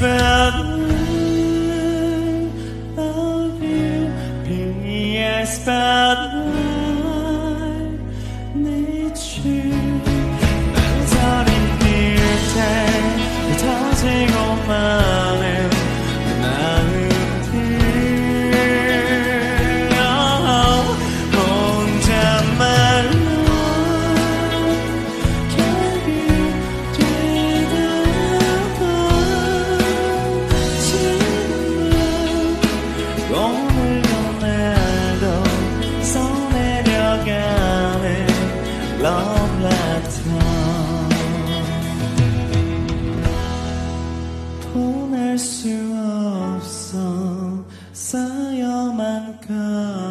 spell of you. Be I spell I need you. 난 서린 듯해 터지고 많은 내 마음들 혼자말로 오늘도 내도 써내려가는 love letter 보낼 수 없어 쌓여만 가